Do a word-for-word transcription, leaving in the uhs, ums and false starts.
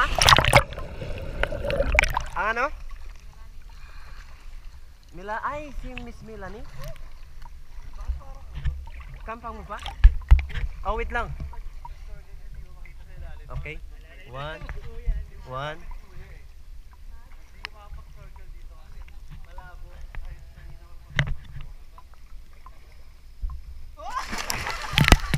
Ha? Ang ano? Mila, ay, si Miss Melanie. Kampang mo pa? Oh, wait lang. Okay. One. One.